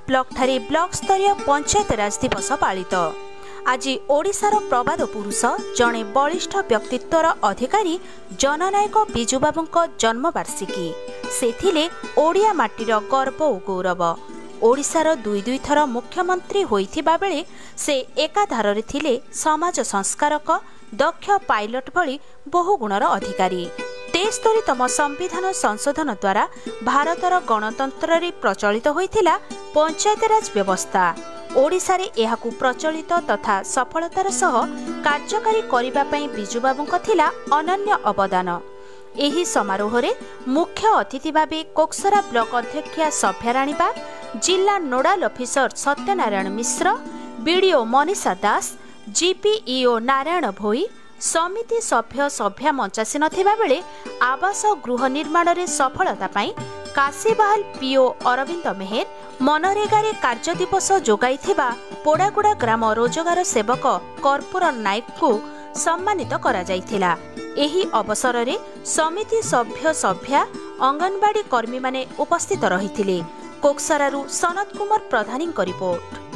Block ठारे block स्तरीय पंचायत राज दिवस पालित। आज ओडिशार प्रबाद पुरुष जड़े बलिष्ठ व्यक्तित्वर अधिकारी जननायक बिजु बाबूंको जन्मवार्षिकी से ओडिया माटीर गर्व और गौरव। ओडिशार दुई थर मुख्यमंत्री होइथिबा बेले से एकाधार थिले समाज संस्कारक दक्ष पायलट भली बहु गुणर अधिकारी। 73तम संविधान संशोधन द्वारा भारतर गणतंत्र रे प्रचलित होइथिला पंचायत राज व्यवस्था। ओडिशा रे एहाकु प्रचलित तथा सफलतार सह कार्यकारी करिबा पई बिजु बाबूंको थिला अनन्य अवदान। एही समारोह रे मुख्य अतिथि भाबे कोक्सरा ब्लॉक अध्यक्षा सभ्याराणी बाग, जिला nodal officer Satyanarayan Mishra, BDO Manisha Das, GPEO Narayan Bhoi, समिति सभ्य सभ्या मंचासी नथिबा बेले आवास गृह निर्माण रे सफलता पाई काशीबाहल पीओ अरविंद मेहर, मनरेगा रे कार्य दिवस जोगाइथिबा पोडागुड़ा ग्राम रोजगार सेवक कर्पूर नायक को सम्मानित करा जाइथिला। एही अवसर रे समिति सभ्य सभ्या अंगनवाड़ी कर्मी माने उपस्थित रहिथिले। कोक्सरारू सनत कुमार प्रधानी रिपोर्ट।